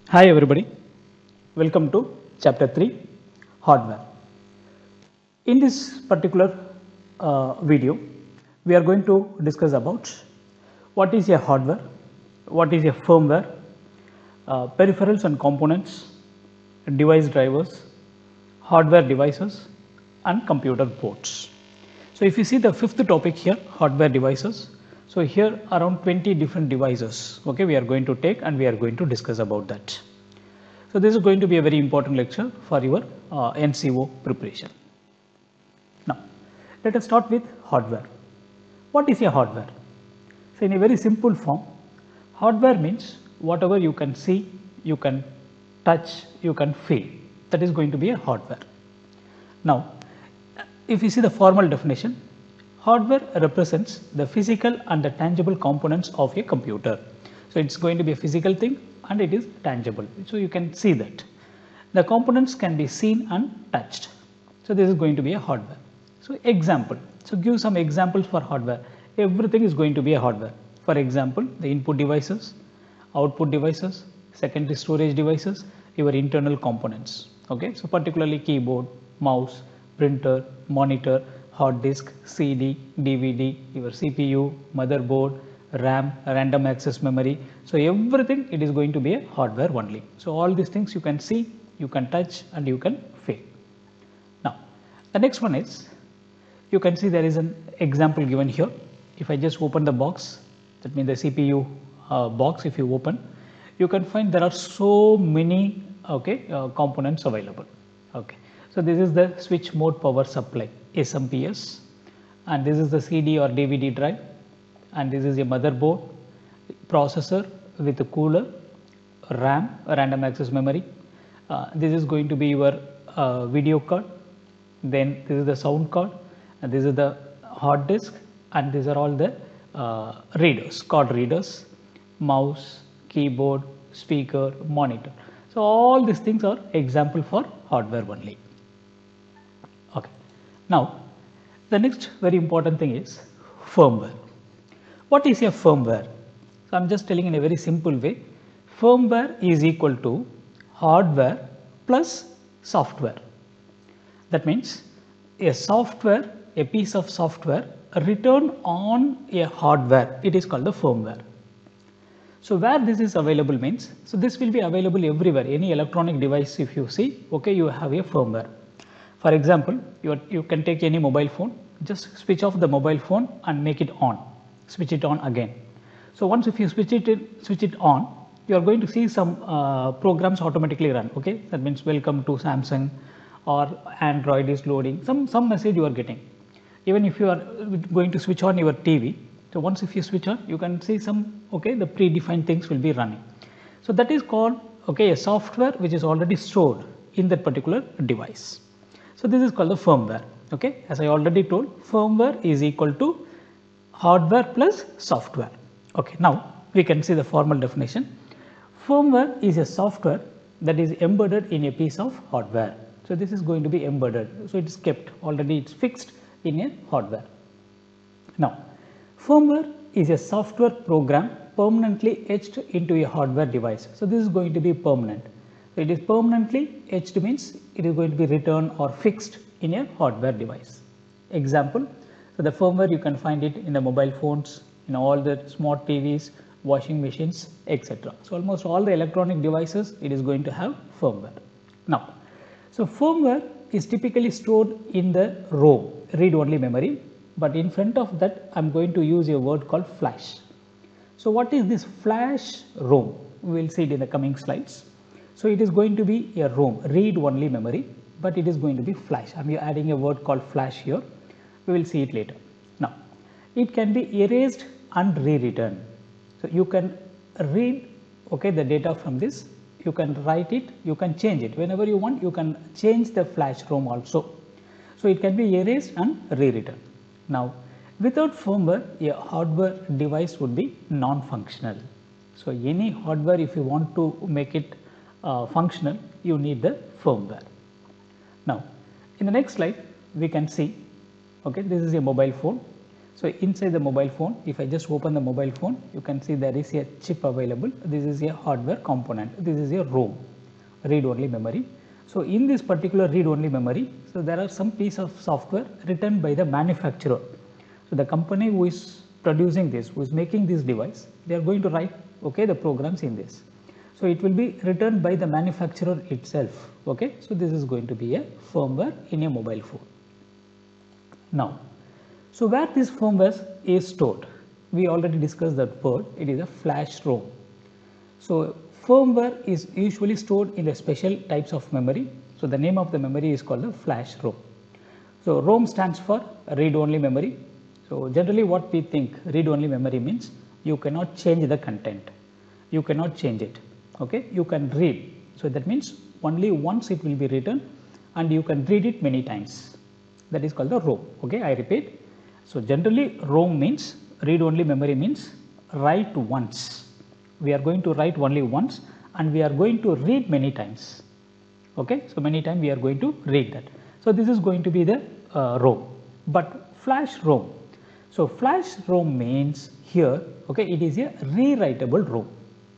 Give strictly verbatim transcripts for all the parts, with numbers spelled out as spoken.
Hi everybody, welcome to chapter three, hardware. In this particular uh, video, we are going to discuss about what is a hardware, what is a firmware, uh, peripherals and components, device drivers, hardware devices and computer boards. So if you see the fifth topic here, hardware devices. So here around twenty different devices, okay, we are going to take and we are going to discuss about that. So this is going to be a very important lecture for your uh, N C O preparation. Now, let us start with hardware. What is a hardware? So in a very simple form, hardware means whatever you can see, you can touch, you can feel. That is going to be a hardware. Now, if you see the formal definition, hardware represents the physical and the tangible components of a computer. So it's going to be a physical thing and it is tangible. So you can see that. The components can be seen and touched. So this is going to be a hardware. So example. So give some examples for hardware. Everything is going to be a hardware. For example, the input devices, output devices, secondary storage devices, your internal components. Okay. So particularly keyboard, mouse, printer, monitor, hard disk, C D, D V D, your C P U, motherboard, RAM, random access memory. So everything it is going to be a hardware only. So all these things you can see, you can touch and you can feel. Now the next one is, you can see there is an example given here. If I just open the box, that means the C P U uh, box, if you open, you can find there are so many okay uh, components available. Okay. So this is the switch mode power supply, S M P S, and this is the C D or D V D drive, and this is a motherboard, processor with a cooler, RAM, random access memory. Uh, this is going to be your uh, video card. Then this is the sound card, and this is the hard disk, and these are all the uh, readers, card readers, mouse, keyboard, speaker, monitor. So all these things are example for hardware only. Okay. Now, the next very important thing is firmware. What is a firmware? So, I am just telling in a very simple way. Firmware is equal to hardware plus software. That means a software, a piece of software written on a hardware, it is called the firmware. So where this is available means, so this will be available everywhere, any electronic device if you see, okay, you have a firmware. For example, you, are, you can take any mobile phone, just switch off the mobile phone and make it on, switch it on again. So once if you switch it, switch it on, you are going to see some uh, programs automatically run, okay, that means welcome to Samsung or Android is loading, some, some message you are getting. Even if you are going to switch on your T V, so once if you switch on, you can see some, okay, the predefined things will be running. So that is called, okay, a software which is already stored in that particular device. So this is called the firmware, okay. As I already told, firmware is equal to hardware plus software. Okay, now we can see the formal definition. Firmware is a software that is embedded in a piece of hardware. So this is going to be embedded. So it is kept already, it's fixed in a hardware. Now, firmware is a software program permanently etched into a hardware device. So this is going to be permanent. So it is permanently etched means it is going to be written or fixed in a hardware device. Example, so the firmware you can find it in the mobile phones, in all the smart T Vs, washing machines, et cetera. So almost all the electronic devices, it is going to have firmware. Now, so firmware is typically stored in the ROM, read-only memory, but in front of that, I am going to use a word called flash. So what is this flash ROM? We will see it in the coming slides. So it is going to be a ROM, read-only memory, but it is going to be flash. I am adding a word called flash here. We will see it later. Now, it can be erased and rewritten. So you can read, okay, the data from this. You can write it, you can change it. Whenever you want, you can change the flash ROM also. So it can be erased and rewritten. Now, without firmware, a hardware device would be non-functional. So any hardware, if you want to make it uh, functional, you need the firmware. Now, in the next slide, we can see, okay, this is a mobile phone. So inside the mobile phone, if I just open the mobile phone, you can see there is a chip available. This is a hardware component. This is a ROM, read-only memory. So in this particular read-only memory, so there are some piece of software written by the manufacturer. So the company who is producing this, who is making this device, they are going to write okay the programs in this. So it will be written by the manufacturer itself. Okay, so this is going to be a firmware in a mobile phone. Now, so where this firmware is stored, we already discussed that word. It is a flash ROM. So firmware is usually stored in a special types of memory. So the name of the memory is called a flash ROM. So ROM stands for read-only memory. So generally what we think read-only memory means, you cannot change the content. You cannot change it. Okay, you can read. So that means only once it will be written and you can read it many times. That is called the ROM. Okay, I repeat. So generally ROM means read-only memory means write once. We are going to write only once and we are going to read many times. Okay, so many times we are going to read that. So this is going to be the uh, ROM. But flash ROM. So flash ROM means here, okay, it is a rewritable ROM.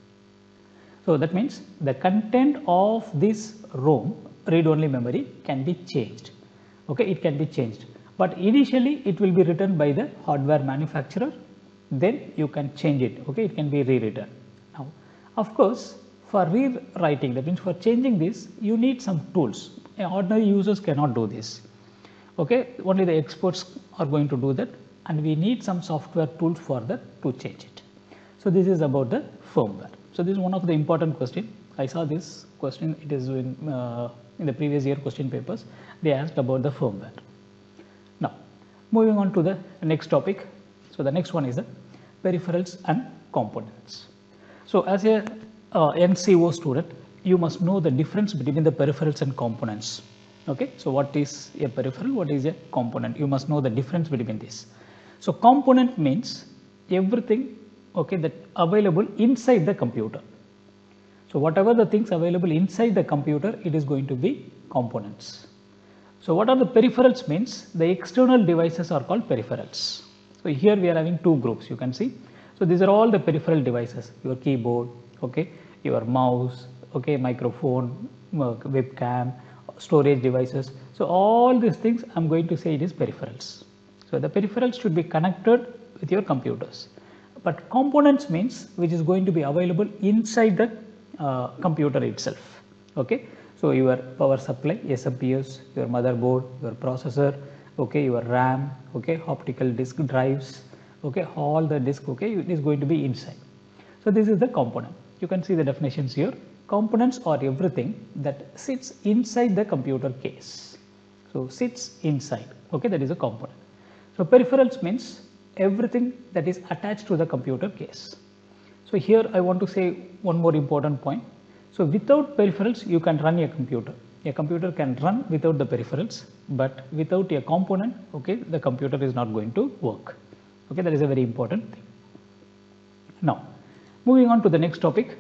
So that means the content of this ROM, read-only memory, can be changed. Okay, it can be changed. But initially it will be written by the hardware manufacturer. Then you can change it. Okay, it can be rewritten. Now, of course, for rewriting, that means for changing this, you need some tools. Ordinary users cannot do this. Okay, only the experts are going to do that, and we need some software tools for that to change it. So this is about the firmware. So this is one of the important question. I saw this question. It is in uh, in the previous year question papers. They asked about the firmware. Now, moving on to the next topic. So the next one is the peripherals and components. So as a uh, N C O student, you must know the difference between the peripherals and components. Okay, so what is a peripheral? What is a component? You must know the difference between this. So component means everything, okay, that available inside the computer. So whatever the things available inside the computer, it is going to be components. So what are the peripherals means? The external devices are called peripherals. So here we are having two groups, you can see. So these are all the peripheral devices, your keyboard, okay, your mouse, okay, microphone, webcam, storage devices. So all these things I'm going to say it is peripherals. So the peripherals should be connected with your computers. But components means which is going to be available inside the uh, computer itself. Okay, so your power supply, S M P S, your motherboard, your processor, okay, your RAM, okay, optical disk drives, okay, all the disk, okay, it is going to be inside. So this is the component. You can see the definitions here. Components are everything that sits inside the computer case. So sits inside, okay, that is a component. So peripherals means everything that is attached to the computer case. So here I want to say one more important point. So without peripherals you can run a computer. A computer can run without the peripherals, but without a component, okay, the computer is not going to work. Okay, that is a very important thing. Now, moving on to the next topic,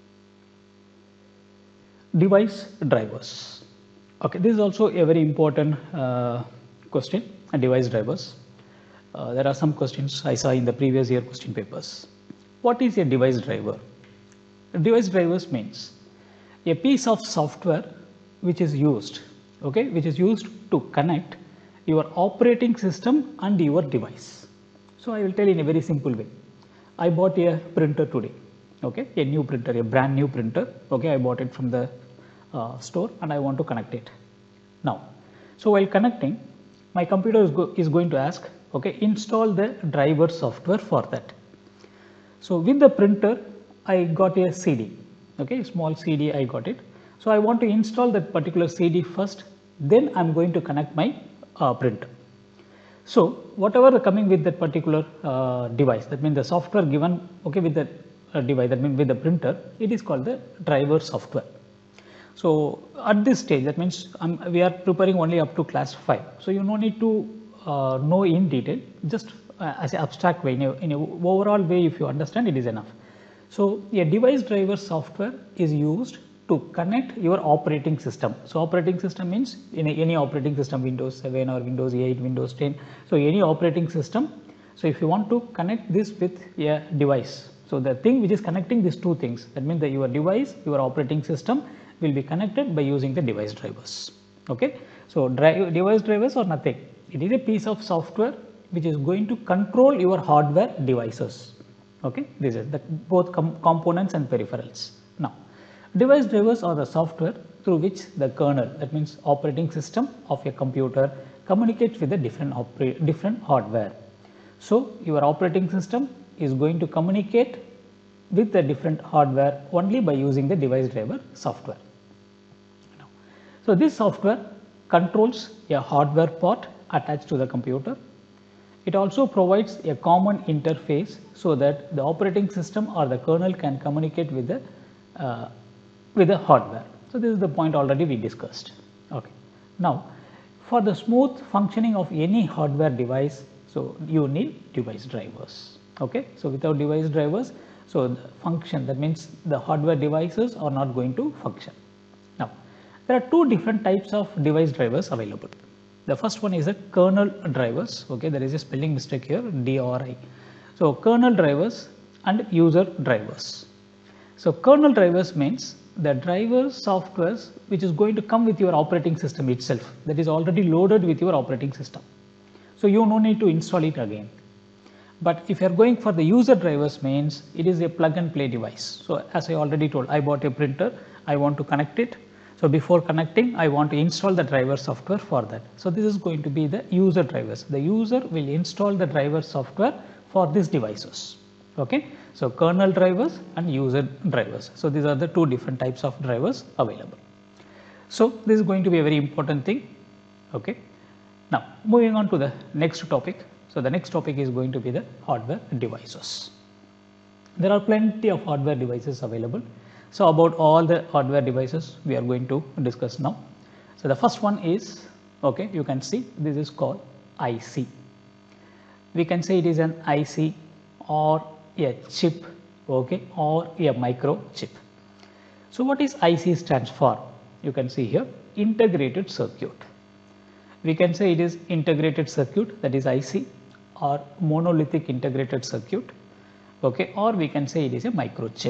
device drivers. Okay, this is also a very important uh, question, uh, device drivers. Uh, there are some questions I saw in the previous year question papers. What is a device driver? A device drivers means a piece of software which is used, okay, which is used to connect your operating system and your device. So I will tell in a very simple way. I bought a printer today, okay, a new printer, a brand new printer, okay, I bought it from the uh, store and I want to connect it. Now, so while connecting, my computer is, go is going to ask, okay, install the driver software for that. So with the printer, I got a C D, okay, small C D I got it. So I want to install that particular C D first, then I am going to connect my uh, printer. So whatever the coming with that particular uh, device, that means the software given, okay, with the uh, device, that means with the printer, it is called the driver software. So at this stage, that means um, we are preparing only up to class five. So you no need to uh, know in detail, just uh, as an abstract way, in a, in a overall way, if you understand, it is enough. So a device driver software is used to connect your operating system. So operating system means in a, any operating system, Windows seven or Windows eight, Windows ten. So any operating system So if you want to connect this with a device, so the thing which is connecting these two things, that means that your device, your operating system will be connected by using the device drivers. Okay. So drive, device drivers are nothing. It is a piece of software which is going to control your hardware devices. Okay. These are the both com components and peripherals. Now, device drivers are the software through which the kernel, that means operating system of a computer, communicates with the different different hardware. So your operating system is going to communicate with the different hardware only by using the device driver software. Now, so this software controls a hardware part attached to the computer. It also provides a common interface so that the operating system or the kernel can communicate with the uh, with the hardware. So this is the point already we discussed. Okay. Now, for the smooth functioning of any hardware device, so you need device drivers. Okay. So without device drivers, so the function, that means the hardware devices are not going to function. Now, there are two different types of device drivers available. The first one is a kernel drivers. Okay, there is a spelling mistake here, D R I. So kernel drivers and user drivers. So kernel drivers means the driver softwares which is going to come with your operating system itself, that is already loaded with your operating system. So you no need to install it again. But if you are going for the user drivers, means it is a plug and play device. So as I already told, I bought a printer, I want to connect it. So before connecting, I want to install the driver software for that. So this is going to be the user drivers. The user will install the driver software for these devices. Okay. So kernel drivers and user drivers. So these are the two different types of drivers available. So this is going to be a very important thing. Okay. Now moving on to the next topic. So the next topic is going to be the hardware devices. There are plenty of hardware devices available. So about all the hardware devices we are going to discuss now. So the first one is, okay, you can see this is called I C. We can say it is an I C or a chip, okay, or a microchip. So what is I C stands for? You can see here, integrated circuit. We can say it is integrated circuit, that is I C, or monolithic integrated circuit, okay, or we can say it is a microchip.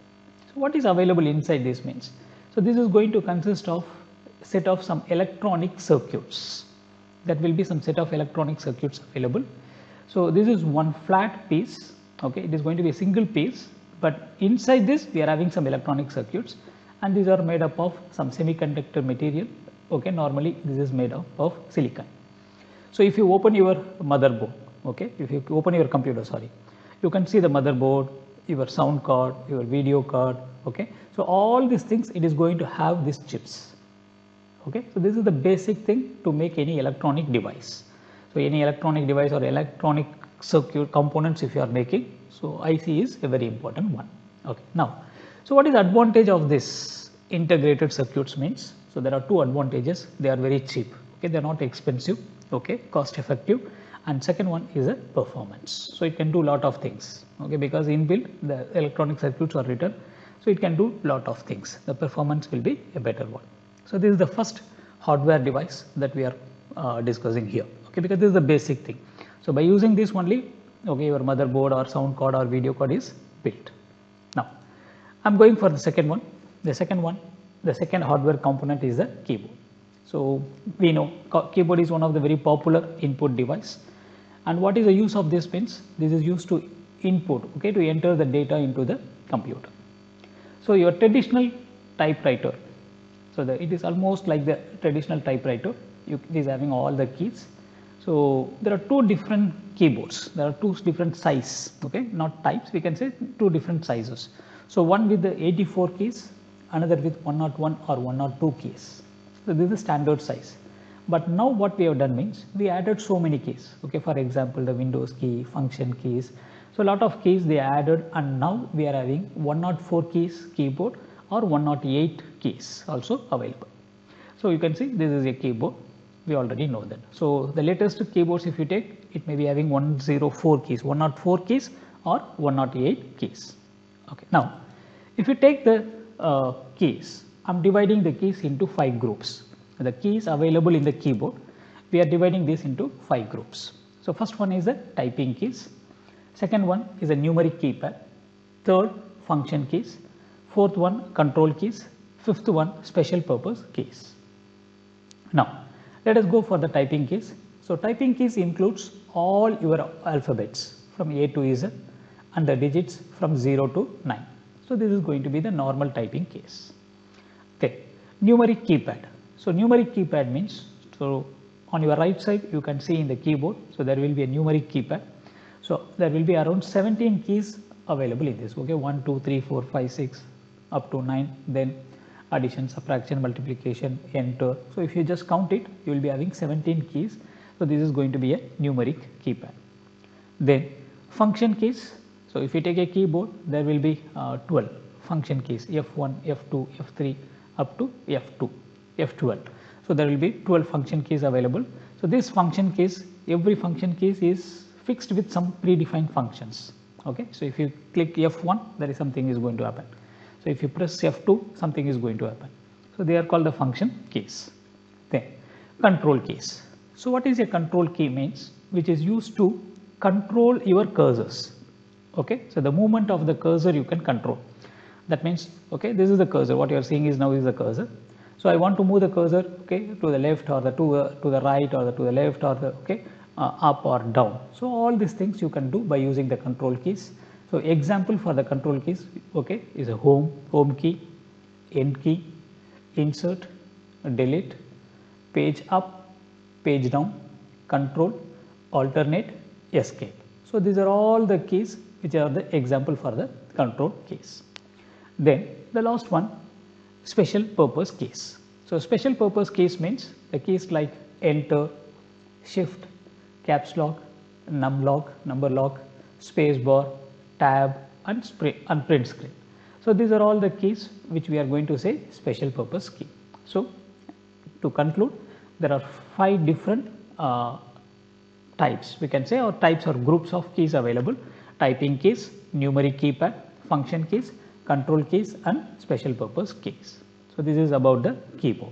So what is available inside this means? So this is going to consist of set of some electronic circuits. That will be some set of electronic circuits available. So this is one flat piece, okay, it is going to be a single piece, but inside this we are having some electronic circuits, and these are made up of some semiconductor material. Okay, normally this is made up of silicon. So if you open your motherboard, okay, if you open your computer, sorry, you can see the motherboard, your sound card, your video card, okay. So all these things, it is going to have these chips. Okay, so this is the basic thing to make any electronic device. So any electronic device or electronic circuit components if you are making, so I C is a very important one. Okay, now, so what is the advantage of this integrated circuits means? So there are two advantages. They are very cheap. Okay, they are not expensive. Okay, cost effective. And second one is a performance. So it can do lot of things. Okay, because inbuilt the electronic circuits are written, so it can do lot of things. The performance will be a better one. So this is the first hardware device that we are uh, discussing here. Okay, because this is the basic thing. So by using this only, okay, your motherboard or sound card or video card is built. Now I'm going for the second one. The second one, the second hardware component is the keyboard. So we know keyboard is one of the very popular input device. And what is the use of this means? This is used to input, okay, to enter the data into the computer. So your traditional typewriter, so the, it is almost like the traditional typewriter. You, it is having all the keys. So there are two different keyboards. There are two different sizes, okay, not types. We can say two different sizes. So one with the eighty-four keys, another with one oh one or one oh two keys. So this is the standard size. But now what we have done means we added so many keys. Okay, for example, the Windows key, function keys. So a lot of keys they added, and now we are having one oh four keys keyboard or one oh eight keys also available. So you can see this is a keyboard. We already know that. So the latest keyboards, if you take, it may be having one oh four keys, one oh four keys or one oh eight keys. Okay. Now, if you take the uh, keys, I'm dividing the keys into five groups. The keys available in the keyboard, we are dividing this into five groups. So first one is the typing keys, second one is a numeric keypad, third function keys, fourth one control keys, fifth one special purpose keys. Now let us go for the typing keys. So typing keys includes all your alphabets from A to Z and the digits from zero to nine. So this is going to be the normal typing keys. Okay, numeric keypad. So numeric keypad means, so on your right side you can see in the keyboard, so there will be a numeric keypad. So there will be around seventeen keys available in this. Okay, one, two, three, four, five, six up to nine, then addition, subtraction, multiplication, enter. So if you just count it, you will be having seventeen keys. So this is going to be a numeric keypad. Then function keys. So if you take a keyboard, there will be uh, twelve function keys, F one, F two, F three up to F two, F twelve. So there will be twelve function keys available. So this function keys, every function keys is fixed with some predefined functions. Okay, so if you click F one, there is something is going to happen. So if you press F two, something is going to happen. So they are called the function keys. Then control keys. So what is a control key means? Which is used to control your cursors. Okay, so the movement of the cursor you can control. That means, okay, this is the cursor. What you are seeing is now is the cursor. So I want to move the cursor, okay, to the left or the to uh, to the right or the to the left or the okay uh, up or down. So all these things you can do by using the control keys. So example for the control keys, okay, is a home, home key, end key, insert, delete, page up, page down, control, alternate, escape. So these are all the keys which are the example for the control keys. Then the last one, special purpose keys. So special purpose keys means the keys like enter, shift, caps lock, num lock, number lock, space bar, tab and, and print screen. So these are all the keys which we are going to say special purpose key. So to conclude, there are five different uh, types, we can say, or types or groups of keys available: typing keys, numeric keypad, function keys, control keys and special purpose keys. So this is about the keyboard.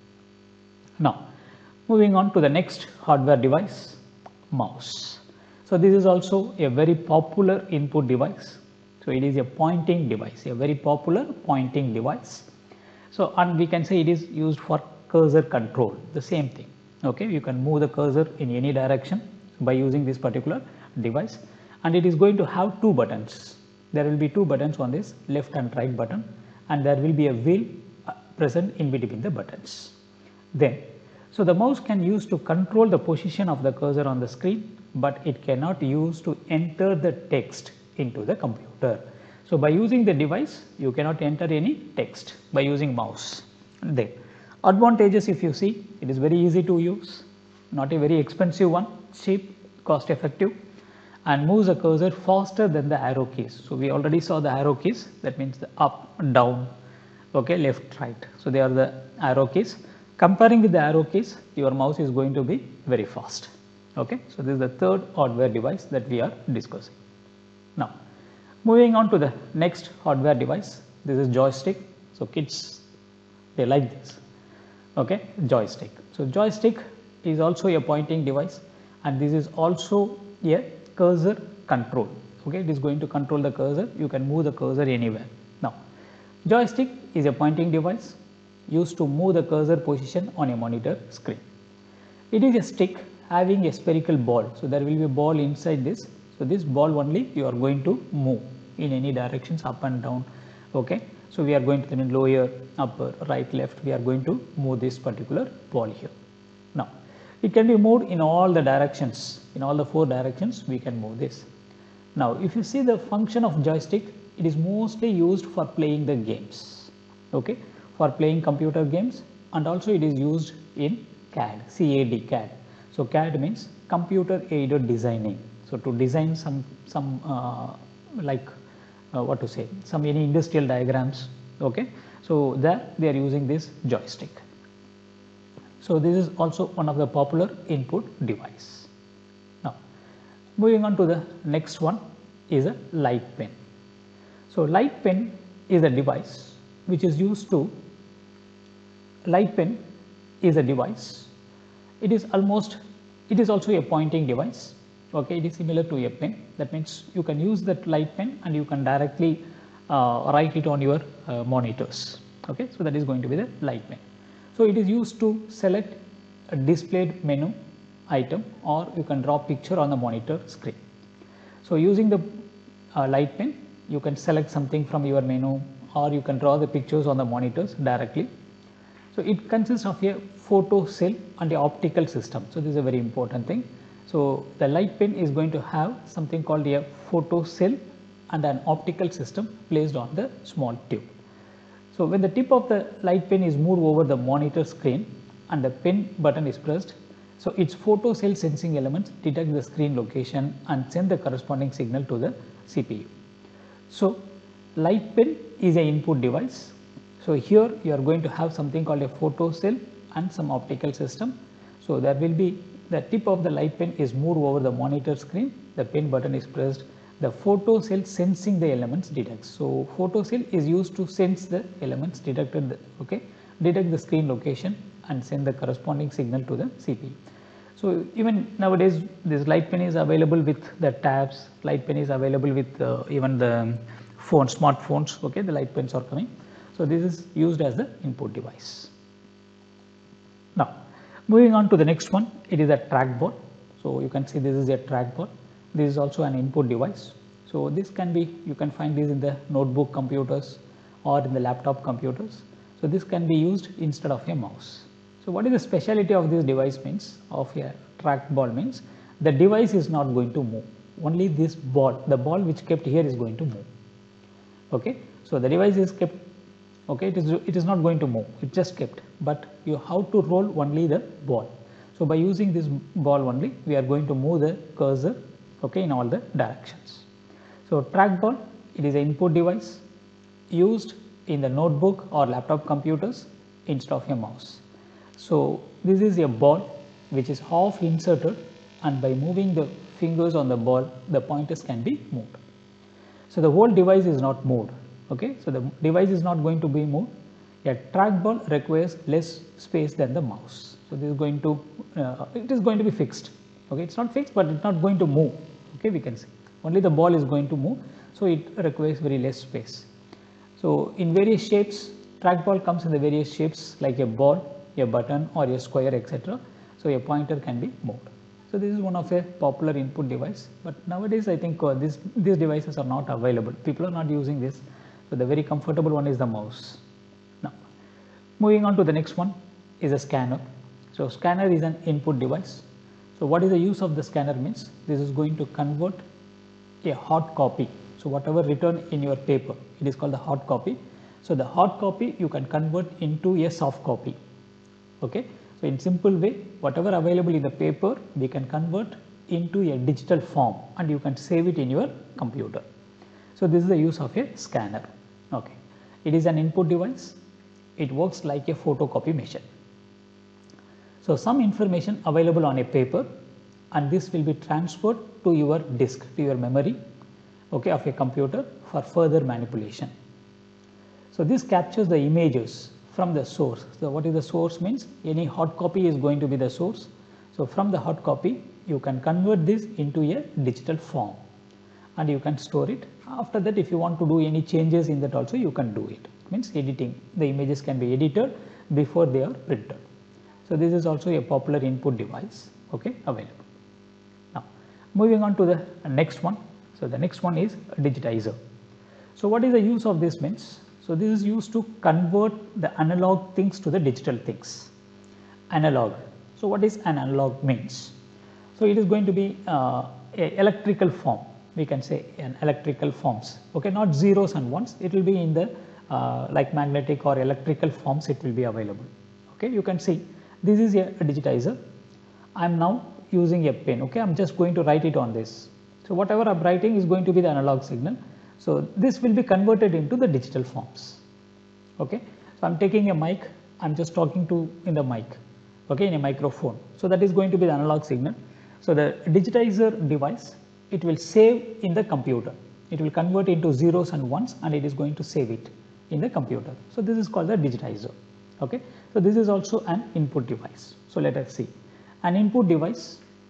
Now moving on to the next hardware device, mouse. So this is also a very popular input device. So it is a pointing device, a very popular pointing device. So and we can say it is used for cursor control, the same thing. Okay, you can move the cursor in any direction by using this particular device, and it is going to have two buttons. There will be two buttons on this, left and right button, and there will be a wheel present in between the buttons. Then, so the mouse can use to control the position of the cursor on the screen, but it cannot use to enter the text into the computer. So by using the device, you cannot enter any text by using mouse. Then advantages, if you see, it is very easy to use, not a very expensive one, cheap, cost effective, and moves the cursor faster than the arrow keys. So we already saw the arrow keys, that means the up, down, okay, left, right. So they are the arrow keys. Comparing with the arrow keys, your mouse is going to be very fast. Okay, so this is the third hardware device that we are discussing. Now moving on to the next hardware device, this is joystick. So kids, they like this. Okay, joystick. So joystick is also a pointing device, and this is also a cursor control. Okay, it is going to control the cursor. You can move the cursor anywhere. Now joystick is a pointing device used to move the cursor position on a monitor screen. It is a stick having a spherical ball. So there will be a ball inside this. So this ball only you are going to move in any directions, up and down. Okay, so we are going to the lower, upper, right, left. We are going to move this particular ball here. Now it can be moved in all the directions, in all the four directions we can move this. Now if you see the function of joystick, it is mostly used for playing the games, okay, for playing computer games, and also it is used in C A D, C A D, C A D. So C A D means computer aided designing. So to design some some uh, like uh, what to say, some any industrial diagrams. Okay, so there they are using this joystick. So this is also one of the popular input device. Now moving on to the next one is a light pen. So light pen is a device which is used to, light pen is a device, it is almost, it is also a pointing device, Okay, it is similar to a pen. That means you can use that light pen and you can directly uh, write it on your uh, monitors. Okay, so that is going to be the light pen. So it is used to select a displayed menu item, or you can draw picture on the monitor screen. So using the uh, light pen, you can select something from your menu, or you can draw the pictures on the monitors directly. So it consists of a photo cell and a optical system. So this is a very important thing. So the light pen is going to have something called a photo cell and an optical system placed on the small tube. So when the tip of the light pen is moved over the monitor screen and the pen button is pressed, so its photo cell sensing elements detect the screen location and send the corresponding signal to the C P U. So light pen is an input device. So here you are going to have something called a photo cell and some optical system. So there will be the tip of the light pen is moved over the monitor screen, the pen button is pressed, the photo cell sensing the elements detects. So photo cell is used to sense the elements detected, okay, detect the screen location and send the corresponding signal to the C P U. So even nowadays this light pen is available with the tabs, light pen is available with uh, even the phone, smartphones, okay, the light pens are coming. So this is used as the input device. Now moving on to the next one, it is a trackball. So you can see this is a trackball. This is also an input device. So this can be, you can find this in the notebook computers or in the laptop computers. So this can be used instead of a mouse. So what is the speciality of this device means, of a trackball means, the device is not going to move. Only this ball, the ball which kept here is going to move. Okay. So the device is kept, okay, it is, it is not going to move, it just kept, but you have to roll only the ball. So by using this ball only, we are going to move the cursor, okay, in all the directions. So trackball, it is an input device used in the notebook or laptop computers instead of a mouse. So this is a ball which is half inserted, and by moving the fingers on the ball, the pointers can be moved. So the whole device is not moved. Okay, so the device is not going to be moved. A trackball requires less space than the mouse. So this is going to, uh, it is going to be fixed. Okay, it's not fixed, but it's not going to move. Okay, we can see only the ball is going to move. So it requires very less space. So in various shapes, trackball comes in the various shapes like a ball, a button, or a square, et cetera. So a pointer can be moved. So this is one of a popular input device. But nowadays, I think uh, this, these devices are not available. People are not using this. So the very comfortable one is the mouse. Now, moving on to the next one is a scanner. So scanner is an input device. So what is the use of the scanner means? This is going to convert a hard copy. So whatever written in your paper, it is called the hard copy. So the hard copy you can convert into a soft copy. Okay. So in simple way, whatever available in the paper, we can convert into a digital form and you can save it in your computer. So this is the use of a scanner. Okay. It is an input device. It works like a photocopy machine. So some information available on a paper, and this will be transferred to your disk, to your memory, okay, of a computer for further manipulation. So this captures the images from the source. So what is the source means? Any hard copy is going to be the source. So from the hard copy, you can convert this into a digital form and you can store it. After that, if you want to do any changes in that also, you can do it. Means editing. The images can be edited before they are printed. So this is also a popular input device, okay, available. Now moving on to the next one. So the next one is a digitizer. So what is the use of this means? So this is used to convert the analog things to the digital things. Analog. So what is an analog means? So it is going to be uh, a electrical form. We can say an electrical forms. Okay, not zeros and ones. It will be in the uh, like magnetic or electrical forms. It will be available. Okay, you can see this is a, a digitizer. I am now using a pen. Okay, I am just going to write it on this. So whatever I am writing is going to be the analog signal. So this will be converted into the digital forms. Okay, so I am taking a mic. I am just talking to in the mic. Okay, in a microphone. So that is going to be the analog signal. So the digitizer device, it will save in the computer. It will convert into zeros and ones and it is going to save it in the computer. So this is called the digitizer. Okay, so this is also an input device. So let us see. An input device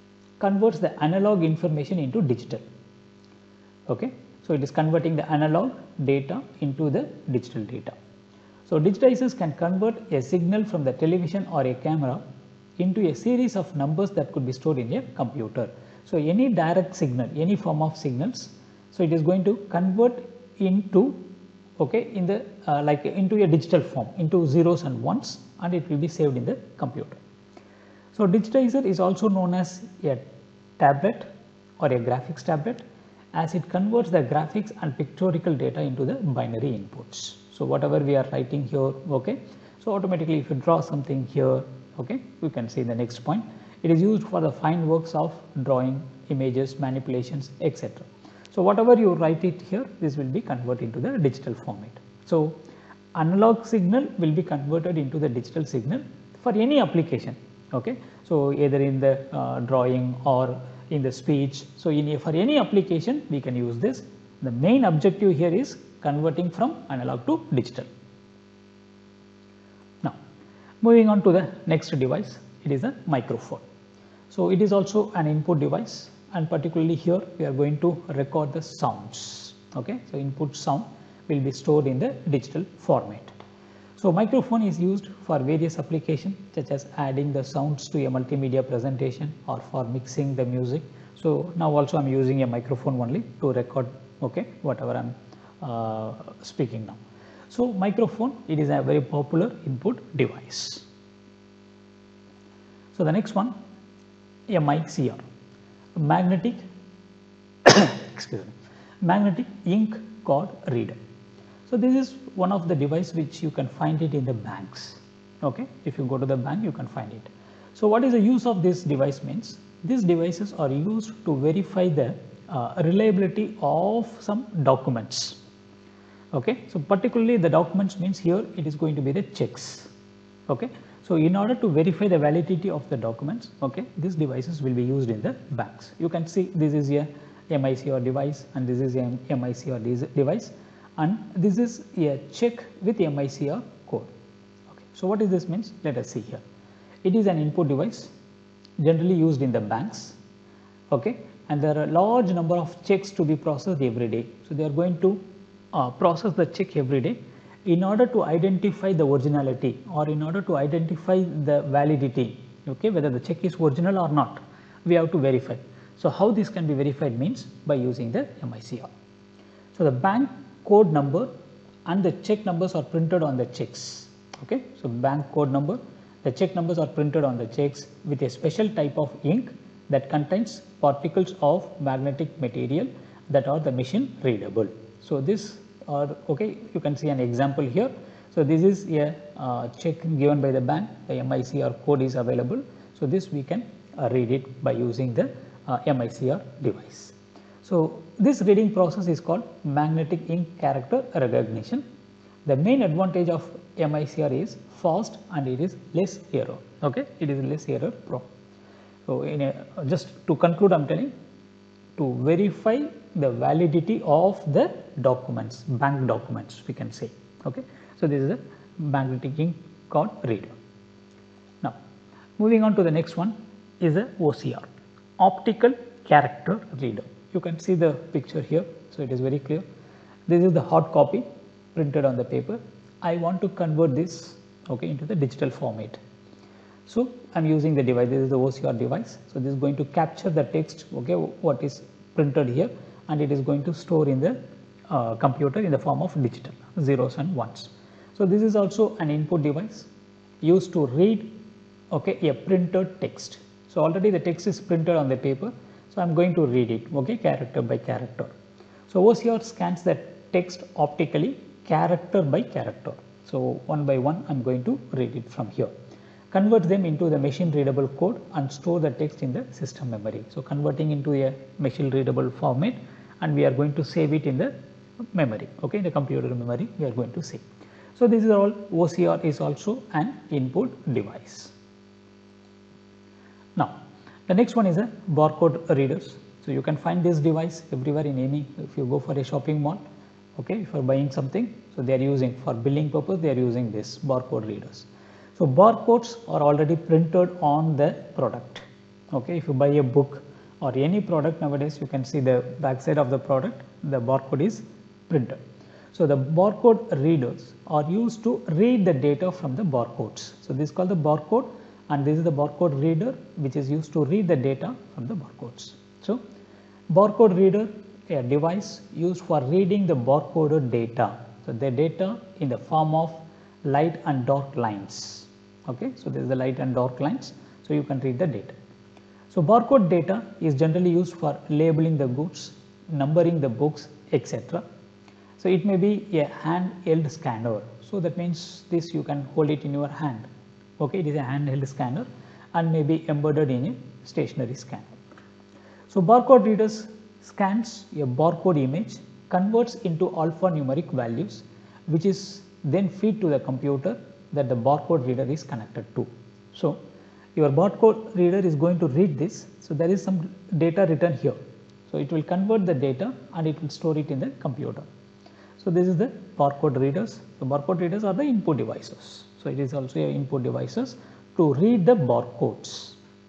converts the analog information into digital. Okay, so it is converting the analog data into the digital data. So digitizers can convert a signal from the television or a camera into a series of numbers that could be stored in a computer. So any direct signal, any form of signals, so it is going to convert into, okay, in the uh, like into a digital form, into zeros and ones, and it will be saved in the computer. So digitizer is also known as a tablet or a graphics tablet, as it converts the graphics and pictorial data into the binary inputs. So whatever we are writing here, okay, so automatically if you draw something here, okay, you can see the next point. It is used for the fine works of drawing, images, manipulations, et cetera. So whatever you write it here, this will be converted into the digital format. So analog signal will be converted into the digital signal for any application. Okay, so either in the uh, drawing or in the speech. So in a, for any application we can use this. The main objective here is converting from analog to digital. Now moving on to the next device, it is a microphone. So it is also an input device, and particularly here we are going to record the sounds. Okay, so input sound will be stored in the digital format. So microphone is used for various applications, such as adding the sounds to a multimedia presentation or for mixing the music. So now also I am using a microphone only to record, okay, whatever I am uh, speaking now. So microphone, it is a very popular input device. So the next one, a M I C R, magnetic excuse me, magnetic ink card reader. So this is one of the device which you can find it in the banks. Okay, if you go to the bank you can find it. So what is the use of this device means? These devices are used to verify the uh, reliability of some documents. Okay, so particularly the documents means here it is going to be the checks. Okay, so in order to verify the validity of the documents, okay, these devices will be used in the banks. You can see this is a M I C R device and this is a M I C R device, and this is a check with M I C R code. Okay, so what is this means? Let us see here. It is an input device generally used in the banks. Okay, and there are a large number of checks to be processed every day. So they are going to uh, process the check every day in order to identify the originality, or in order to identify the validity, okay, whether the check is original or not, we have to verify. So how this can be verified means by using the M I C R. So the bank code number and the check numbers are printed on the checks. Okay, so bank code number, the check numbers are printed on the checks with a special type of ink that contains particles of magnetic material that are the machine readable. So this or okay, you can see an example here. So this is a uh, check given by the bank, the M I C R code is available. So this we can uh, read it by using the uh, M I C R device. So this reading process is called magnetic ink character recognition. The main advantage of M I C R is fast and it is less error. Okay, it is less error prone. So in a, just to conclude, I am telling, to verify the validity of the documents, bank documents we can say. Okay, so this is a magnetic ink card reader. Now moving on to the next one is a O C R, optical character reader. You can see the picture here, so it is very clear. This is the hard copy printed on the paper. I want to convert this, okay, into the digital format. So I am using the device. This is the O C R device. So this is going to capture the text, okay, what is printed here, and it is going to store in the uh, computer in the form of digital zeros and ones. So this is also an input device used to read, okay, a printed text. So already the text is printed on the paper. So I am going to read it, okay, character by character. So O C R scans the text optically, character by character. So one by one I am going to read it from here. Convert them into the machine readable code and store the text in the system memory. So converting into a machine readable format, and we are going to save it in the memory, okay, in the computer memory we are going to save. So this is all. O C R is also an input device. Now the next one is a barcode readers. So you can find this device everywhere in any, if you go for a shopping mall, okay, if you are buying something, so they are using for billing purpose, they are using this barcode readers. So barcodes are already printed on the product. Okay, if you buy a book, or any product nowadays, you can see the back side of the product, the barcode is printed. So the barcode readers are used to read the data from the barcodes. So this is called the barcode, and this is the barcode reader which is used to read the data from the barcodes. So barcode reader, a device used for reading the barcoded data. So the data in the form of light and dark lines. Okay, so this is the light and dark lines, so you can read the data. So barcode data is generally used for labeling the goods, numbering the books, et cetera. So it may be a handheld scanner. So that means this you can hold it in your hand. Okay, it is a handheld scanner and may be embedded in a stationary scanner. So barcode readers scans a barcode image, converts into alphanumeric values, which is then feed to the computer that the barcode reader is connected to. So your barcode reader is going to read this. So there is some data written here. So it will convert the data and it will store it in the computer. So this is the barcode readers. The barcode readers are the input devices. So it is also a input devices to read the barcodes.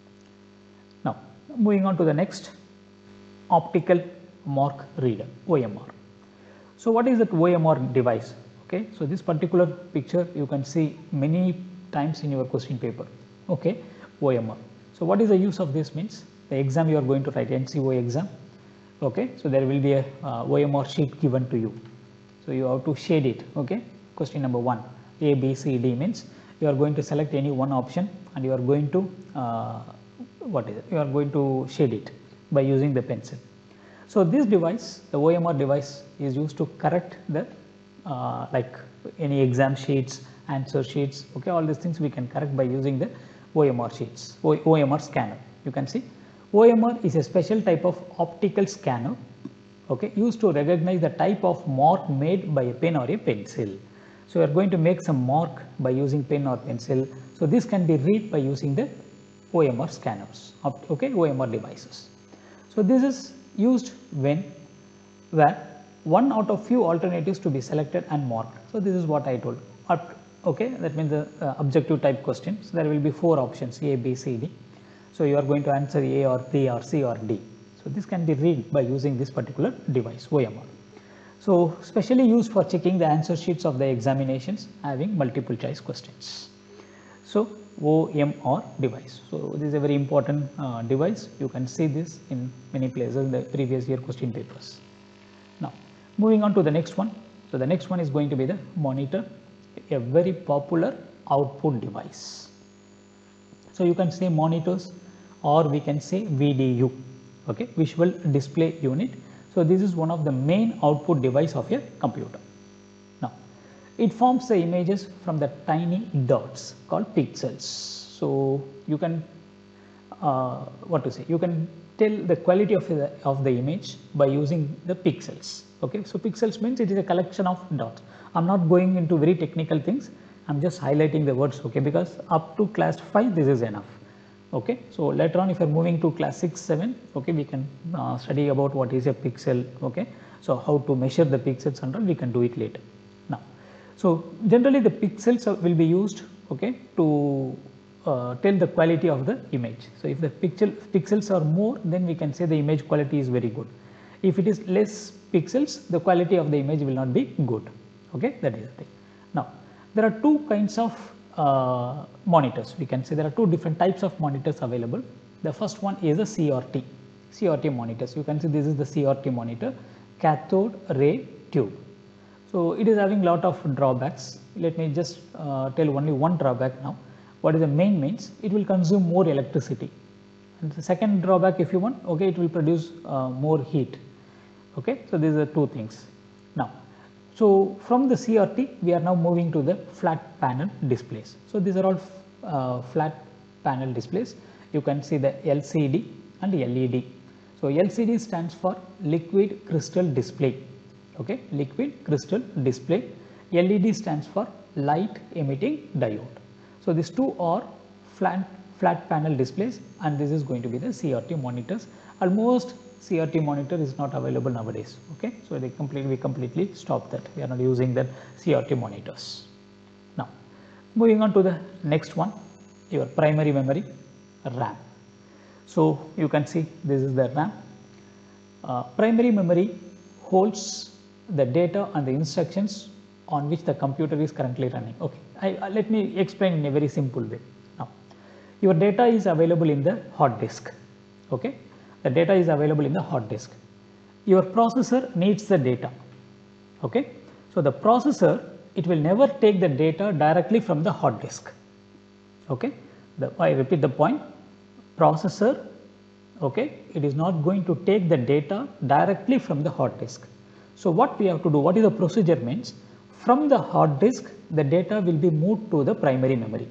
Now moving on to the next, optical mark reader, O M R. So what is that O M R device? Okay, so this particular picture you can see many times in your question paper. Okay, O M R. So what is the use of this means? The exam you are going to write, N C O exam. Okay, so there will be a uh, O M R sheet given to you. So you have to shade it. Okay, question number one, A, B, C, D means you are going to select any one option and you are going to uh, what is it? You are going to shade it by using the pencil. So this device, the O M R device, is used to correct the uh, like any exam sheets, answer sheets. Okay, all these things we can correct by using the O M R sheets, O M R scanner. You can see O M R is a special type of optical scanner, okay, used to recognize the type of mark made by a pen or a pencil. So we are going to make some mark by using pen or pencil. So this can be read by using the O M R scanners, okay, O M R devices. So this is used when where one out of few alternatives to be selected and marked. So this is what I told. Okay, that means the uh, objective type questions. There will be four options, A, B, C, D. So you are going to answer A or B or C or D. So this can be read by using this particular device, O M R. So specially used for checking the answer sheets of the examinations having multiple choice questions. So O M R device. So this is a very important uh, device. You can see this in many places in the previous year question papers. Now moving on to the next one. So the next one is going to be the monitor, a very popular output device. So you can say monitors or we can say V D U, okay, visual display unit. So this is one of the main output device of a computer. Now it forms the images from the tiny dots called pixels. So you can uh, what to say, you can tell the quality of the, of the image by using the pixels. Okay, so pixels means it is a collection of dots. I am not going into very technical things, I am just highlighting the words, okay, because up to class five this is enough. Okay, so later on if you are moving to class six, seven, okay, we can uh, study about what is a pixel, okay, so how to measure the pixels and all, we can do it later. Now, so generally the pixels will be used, okay, to uh, tell the quality of the image. So if the pixel pixels are more, then we can say the image quality is very good. If it is less pixels, the quality of the image will not be good. Okay, that is the thing. Now there are two kinds of uh, monitors. We can say there are two different types of monitors available. The first one is a C R T, C R T monitors. You can see this is the C R T monitor, cathode ray tube. So it is having lot of drawbacks. Let me just uh, tell only one drawback now. What is the main means? It will consume more electricity. And the second drawback, if you want, okay, it will produce uh, more heat. Okay, so these are two things. Now, so from the C R T, we are now moving to the flat panel displays. So these are all uh, flat panel displays. You can see the L C D and L E D. So L C D stands for liquid crystal display. Okay, liquid crystal display. L E D stands for light emitting diode. So these two are flat flat panel displays, and this is going to be the C R T monitors. Almost C R T monitor is not available nowadays. Okay, so they completely we completely stopped that. We are not using the C R T monitors. Now, moving on to the next one, your primary memory, RAM. So you can see this is the RAM. Uh, primary memory holds the data and the instructions on which the computer is currently running. Okay, I, uh, let me explain in a very simple way. Now, your data is available in the hard disk. Okay, the data is available in the hard disk. Your processor needs the data. Okay, so the processor, it will never take the data directly from the hard disk. Okay, the, I repeat the point, processor, okay, it is not going to take the data directly from the hard disk. So what we have to do, what is the procedure means, from the hard disk the data will be moved to the primary memory.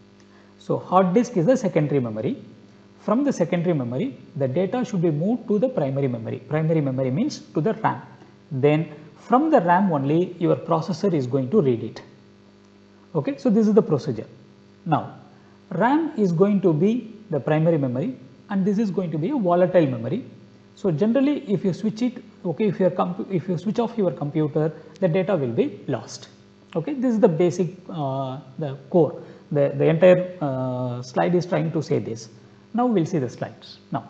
So hard disk is the secondary memory. From the secondary memory the data should be moved to the primary memory. Primary memory means to the RAM. Then from the RAM only your processor is going to read it. Okay, so this is the procedure. Now RAM is going to be the primary memory and this is going to be a volatile memory. So generally if you switch it, okay, if you are if you switch off your computer, the data will be lost. Okay, this is the basic, uh, the core. The the entire uh, slide is trying to say this. Now we will see the slides. Now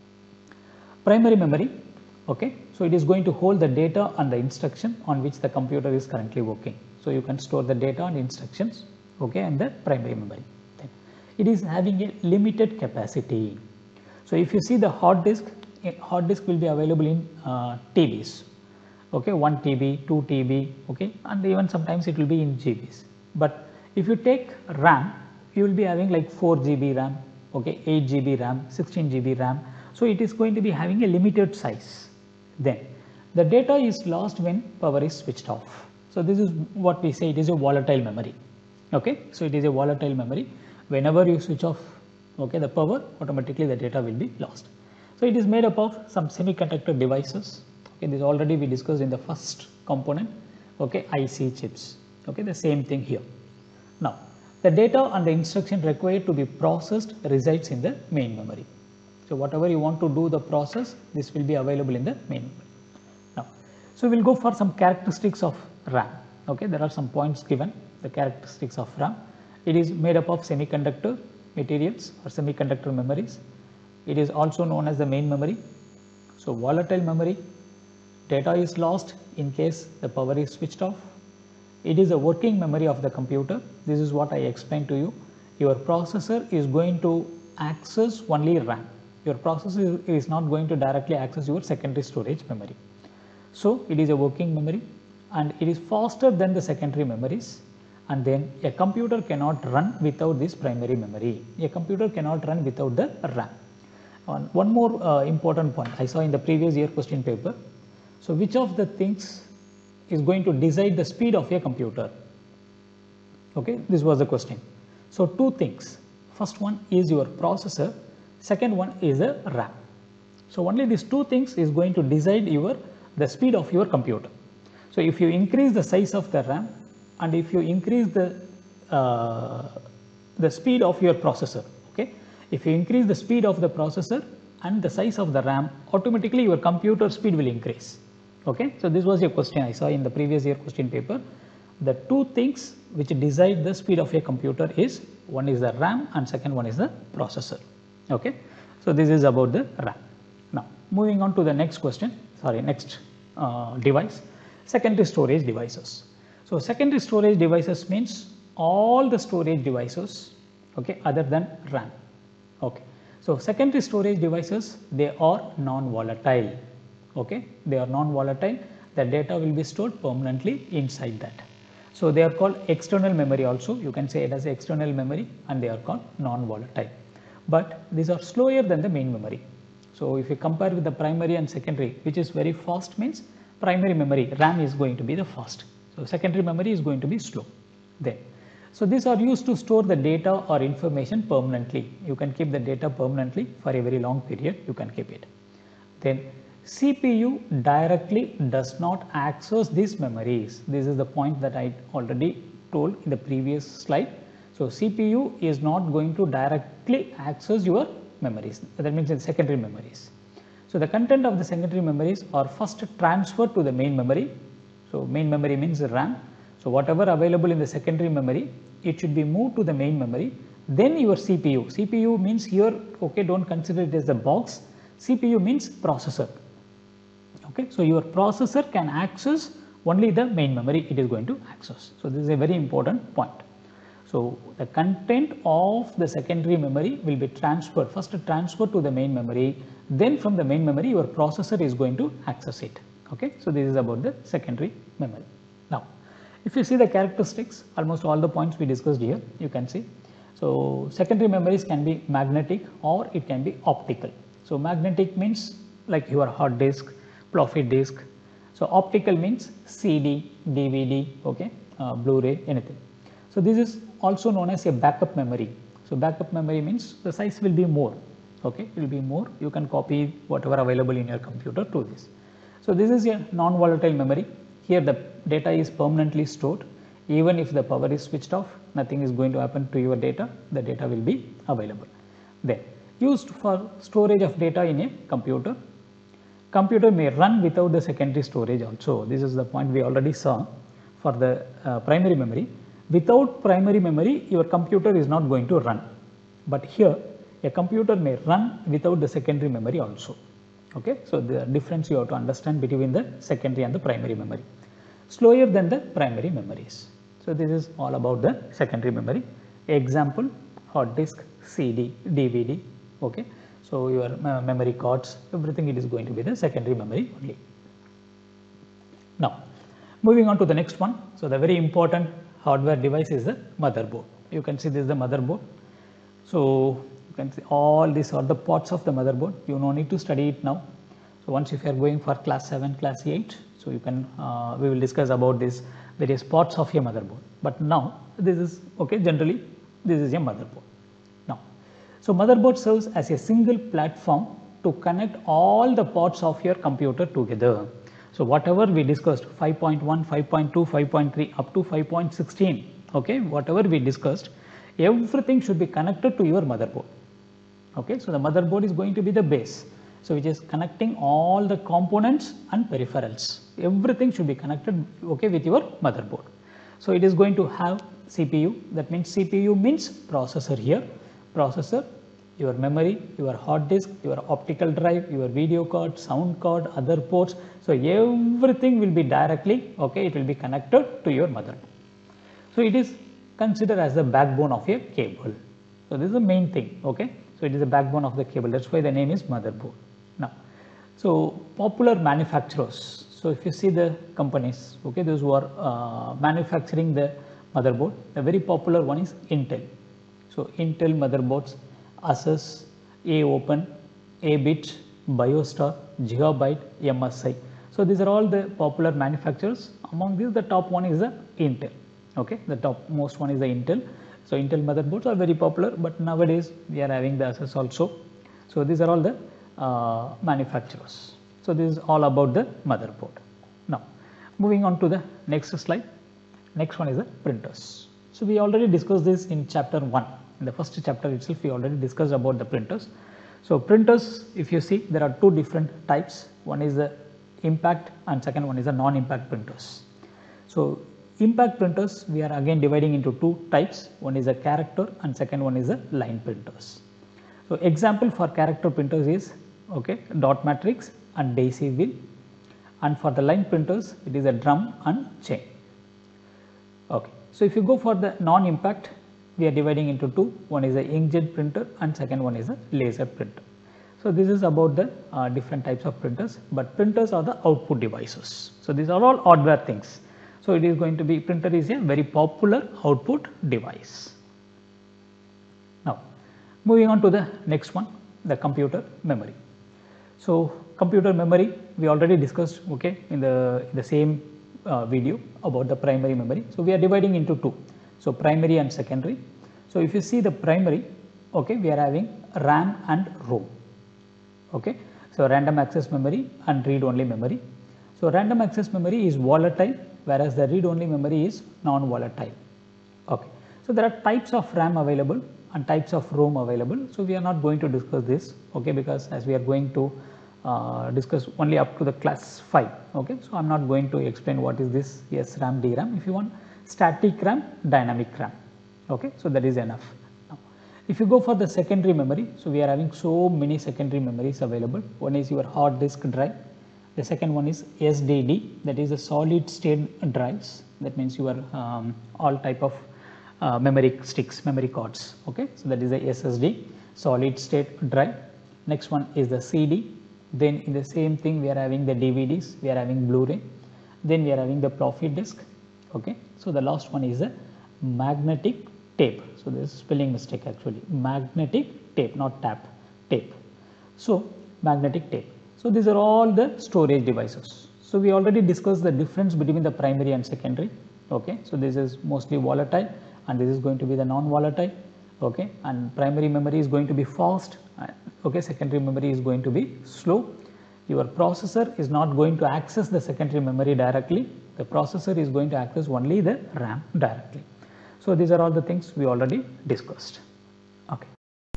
primary memory, okay, so it is going to hold the data and the instruction on which the computer is currently working. So you can store the data and instructions, okay, and the primary memory. Then it is having a limited capacity. So if you see the hard disk, hard disk will be available in uh, T Bs, okay, one T B, two T B, okay, and even sometimes it will be in G Bs. But if you take RAM, you will be having like four G B RAM, okay, eight G B RAM, sixteen G B RAM. So it is going to be having a limited size. Then the data is lost when power is switched off. So this is what we say, it is a volatile memory. Okay, so it is a volatile memory. Whenever you switch off, okay, the power, automatically the data will be lost. So it is made up of some semiconductor devices. Okay, this already we discussed in the first component. Okay, I C chips. Okay, the same thing here. Now the data and the instruction required to be processed resides in the main memory. So whatever you want to do the process, this will be available in the main memory. Now, so we will go for some characteristics of RAM. Okay, there are some points given, the characteristics of RAM. It is made up of semiconductor materials or semiconductor memories. It is also known as the main memory. So volatile memory, data is lost in case the power is switched off. It is a working memory of the computer. This is what I explained to you. Your processor is going to access only RAM. Your processor is not going to directly access your secondary storage memory. So it is a working memory and it is faster than the secondary memories. And then a computer cannot run without this primary memory. A computer cannot run without the RAM. And one more uh, important point I saw in the previous year question paper. So which of the things is going to decide the speed of a computer? Okay, this was the question. So two things. First one is your processor. Second one is the RAM. So only these two things is going to decide your the speed of your computer. So if you increase the size of the RAM and if you increase the uh, the speed of your processor, okay, if you increase the speed of the processor and the size of the RAM, automatically your computer speed will increase. Okay, so this was a question I saw in the previous year question paper. The two things which decide the speed of a computer is, one is the RAM and second one is the processor. Okay, so this is about the RAM. Now moving on to the next question, sorry, next uh, device, secondary storage devices. So secondary storage devices means all the storage devices, okay, other than RAM. Okay, so secondary storage devices, they are non-volatile. Okay, they are non-volatile. The data will be stored permanently inside that. So they are called external memory also. You can say it as external memory and they are called non-volatile. But these are slower than the main memory. So if you compare with the primary and secondary, which is very fast, means primary memory RAM is going to be the fast. So secondary memory is going to be slow. Then, so these are used to store the data or information permanently. You can keep the data permanently for a very long period. You can keep it. Then C P U directly does not access these memories. This is the point that I already told in the previous slide. So C P U is not going to directly access your memories. That means the secondary memories. So the content of the secondary memories are first transferred to the main memory. So main memory means RAM. So whatever available in the secondary memory, it should be moved to the main memory. then your C P U. C P U means here, okay, don't consider it as the box. C P U means processor. Okay, so your processor can access only the main memory it is going to access. So this is a very important point. So the content of the secondary memory will be transferred, first transferred to the main memory, then from the main memory your processor is going to access it. Okay, so this is about the secondary memory. Now, if you see the characteristics, almost all the points we discussed here, you can see. So secondary memories can be magnetic or it can be optical. So magnetic means like your hard disk, floppy disk. So optical means C D, D V D, okay, uh, Blu-ray, anything. So this is also known as a backup memory. So backup memory means the size will be more, okay, it will be more. You can copy whatever available in your computer to this. So this is a non-volatile memory. Here the data is permanently stored. Even if the power is switched off, nothing is going to happen to your data. The data will be available. Then used for storage of data in a computer. Computer may run without the secondary storage also. This is the point we already saw for the uh, primary memory. Without primary memory, your computer is not going to run. But here, a computer may run without the secondary memory also. Okay, so the difference you have to understand between the secondary and the primary memory. Slower than the primary memories. So this is all about the secondary memory. Example, hard disk, C D, D V D. Okay, so your uh, memory cards, everything it is going to be the secondary memory only. Now, moving on to the next one. So the very important hardware device is the motherboard. You can see this is the motherboard. So you can see all these are the parts of the motherboard. You no need to study it now. So once if you are going for class seven, class eight, so you can uh, we will discuss about this various parts of your motherboard. But now this is okay. Generally, this is your motherboard. Now, so motherboard serves as a single platform to connect all the parts of your computer together. So whatever we discussed, five point one, five point two, five point three up to five point one six, okay, whatever we discussed, everything should be connected to your motherboard. Okay, so the motherboard is going to be the base. So which is connecting all the components and peripherals. Everything should be connected, okay, with your motherboard. So it is going to have C P U. That means C P U means processor here. Processor, your memory, your hard disk, your optical drive, your video card, sound card, other ports. So everything will be directly, okay, it will be connected to your motherboard. So it is considered as the backbone of a cable. So this is the main thing, okay. So it is the backbone of the cable. That's why the name is motherboard. Now, so popular manufacturers. So if you see the companies, okay, those who are uh, manufacturing the motherboard, the very popular one is Intel. So Intel motherboards, Asus, A Open, A Bit, BioStar, Gigabyte, M S I. So these are all the popular manufacturers. Among these, the top one is the Intel. Okay, the top most one is the Intel. So Intel motherboards are very popular, but nowadays we are having the Asus also. So these are all the uh, manufacturers. So this is all about the motherboard. Now, moving on to the next slide. Next one is the printers. So we already discussed this in chapter one. In the first chapter itself, we already discussed about the printers. So printers, if you see, there are two different types. One is the impact and second one is the non-impact printers. So impact printers, we are again dividing into two types. One is a character and second one is a line printers. So example for character printers is, okay, dot matrix and daisy wheel, and for the line printers it is a drum and chain. Okay, so if you go for the non-impact, we are dividing into two. One is a inkjet printer and second one is a laser printer. So this is about the uh, different types of printers, but printers are the output devices. So these are all hardware things. So it is going to be, printer is a very popular output device. Now, moving on to the next one, the computer memory. So computer memory, we already discussed, okay, in the, in the same uh, video about the primary memory. So we are dividing into two. So primary and secondary. So if you see the primary, okay, we are having RAM and ROM. Okay, so random access memory and read-only memory. So random access memory is volatile, whereas the read-only memory is non-volatile. Okay, so there are types of RAM available and types of ROM available. So we are not going to discuss this, okay, because as we are going to uh, discuss only up to the class five. Okay, so I'm not going to explain what is this S RAM, D RAM. If you want static RAM, dynamic RAM. Okay, so that is enough. Now, If you go for the secondary memory, so we are having so many secondary memories available. One is your hard disk drive. The second one is S D D, that is a solid state drives. That means your um, all type of uh, memory sticks, memory cards. Okay, so that is the S S D, solid state drive. Next one is the C D. Then in the same thing we are having the D V Ds, we are having Blu-ray. Then we are having the floppy disk. Okay, so the last one is a magnetic tape. So this is spelling mistake actually. Magnetic tape, not tap, tape. So magnetic tape. So these are all the storage devices. So we already discussed the difference between the primary and secondary. Okay, so this is mostly volatile and this is going to be the non-volatile. Okay, and primary memory is going to be fast. Okay, secondary memory is going to be slow. Your processor is not going to access the secondary memory directly. The processor is going to access only the RAM directly. So these are all the things we already discussed. Okay.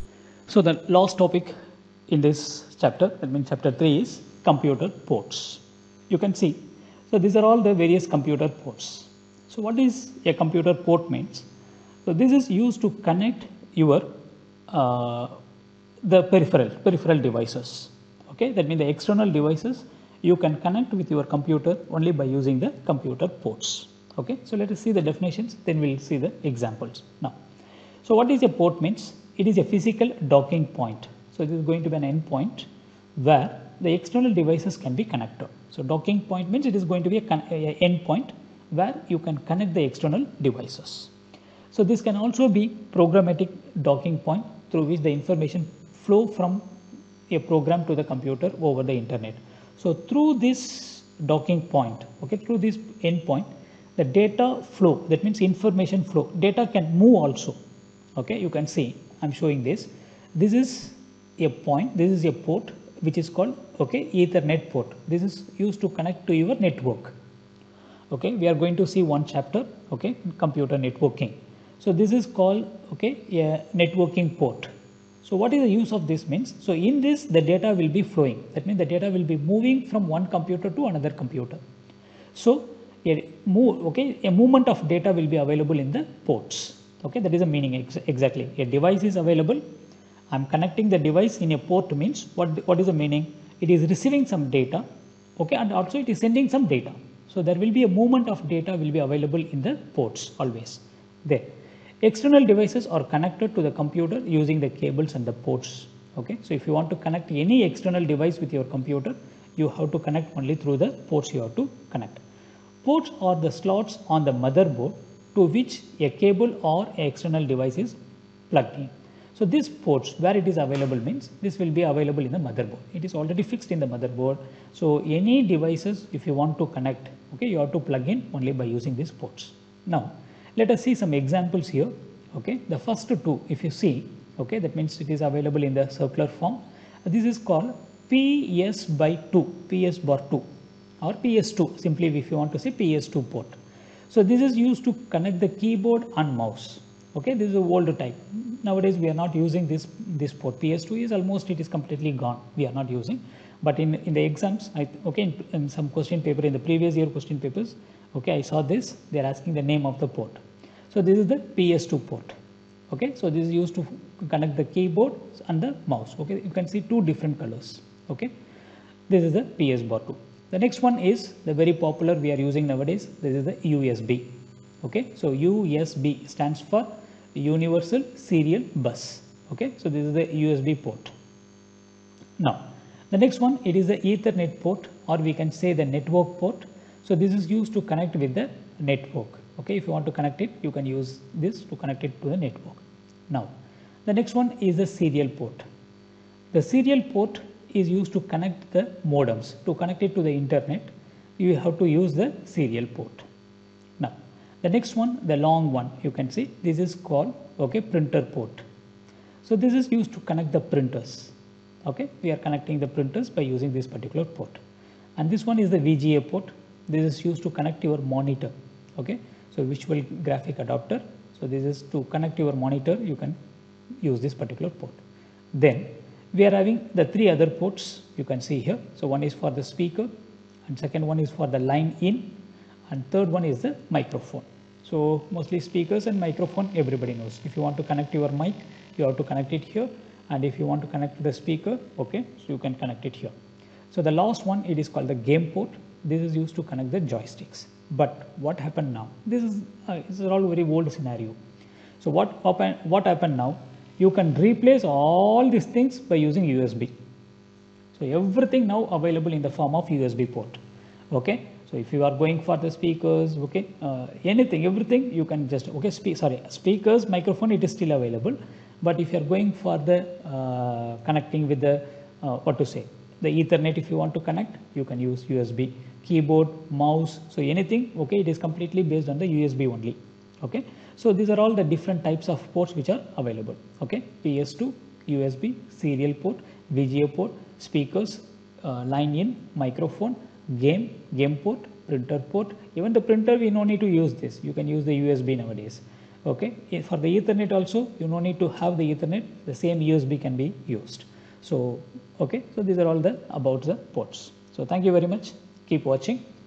So the last topic in this chapter, that means chapter three, is computer ports. You can see, so these are all the various computer ports. So what is a computer port means? So this is used to connect your uh, the peripheral peripheral devices. Okay, that means the external devices you can connect with your computer only by using the computer ports. Okay, so let us see the definitions, then we will see the examples now. So what is a port means? It is a physical docking point. So this is going to be an endpoint where the external devices can be connected. So docking point means it is going to be a, a endpoint where you can connect the external devices. So this can also be programmatic docking point through which the information flow from a program to the computer over the internet. So through this docking point, okay, through this endpoint, the data flow, that means information flow, data can move also. Okay, you can see, I'm showing this. This is a point, this is a port which is called, okay, Ethernet port. This is used to connect to your network. Okay, we are going to see one chapter, okay, computer networking. So this is called, okay, a networking port. So what is the use of this means? So in this the data will be flowing. That means the data will be moving from one computer to another computer. So a move, okay, a movement of data will be available in the ports. Okay, that is the meaning ex exactly. A device is available. I'm connecting the device in a port means what what is the meaning? It is receiving some data, okay, and also it is sending some data. So there will be a movement of data will be available in the ports always there. External devices are connected to the computer using the cables and the ports. Okay, so if you want to connect any external device with your computer, you have to connect only through the ports you have to connect. Ports are the slots on the motherboard to which a cable or a external device is plugged in. So these ports where it is available means this will be available in the motherboard. It is already fixed in the motherboard. So any devices if you want to connect, okay, you have to plug in only by using these ports. Now let us see some examples here. Okay, the first two if you see, okay, that means it is available in the circular form. This is called P S by two, P S bar two or P S two, simply if you want to say P S two port. So this is used to connect the keyboard and mouse. Okay, this is a old type. Nowadays we are not using this this port. P S two is almost, it is completely gone. We are not using. But in in the exams, I, okay, in, in some question paper, in the previous year question papers, okay, I saw this. They are asking the name of the port. So this is the P S two port. Okay, so this is used to connect the keyboard and the mouse. Okay, you can see two different colors. Okay, this is the P S bar two. The next one is the very popular we are using nowadays. This is the U S B. Okay, so U S B stands for Universal Serial Bus. Okay, so this is the U S B port. Now the next one, it is the Ethernet port, or we can say the network port. So this is used to connect with the network. Okay, if you want to connect it, you can use this to connect it to the network. Now the next one is the serial port. The serial port is used to connect the modems. To connect it to the internet, you have to use the serial port. Now the next one, the long one, you can see this is called, okay, printer port. So this is used to connect the printers. Okay, we are connecting the printers by using this particular port. And this one is the V G A port. This is used to connect your monitor. Okay, so visual graphic adapter. So this is to connect your monitor, you can use this particular port. Then we are having the three other ports you can see here. So one is for the speaker, and second one is for the line in, and third one is the microphone. So mostly speakers and microphone everybody knows. If you want to connect your mic, you have to connect it here, and if you want to connect the speaker, okay, so you can connect it here. So the last one, it is called the game port. This is used to connect the joysticks. But what happened now? This is uh, this is all very old scenario. So what happen, what happened now? You can replace all these things by using U S B. So everything now available in the form of U S B port. Okay. So if you are going for the speakers, okay, uh, anything, everything you can just, okay, speak, sorry, speakers, microphone, it is still available. But if you are going for the uh, connecting with the, uh, what to say, the Ethernet, if you want to connect, you can use U S B, keyboard, mouse, so anything, okay, it is completely based on the U S B only. Okay. So these are all the different types of ports which are available. Okay. P S two, U S B, serial port, V G A port, speakers, uh, line in, microphone, game, game port, printer port. Even the printer, we no need to use this. You can use the U S B nowadays. Okay. For the Ethernet also, you no need to have the Ethernet. The same U S B can be used. So, okay. So these are all the about the ports. So thank you very much. Keep watching.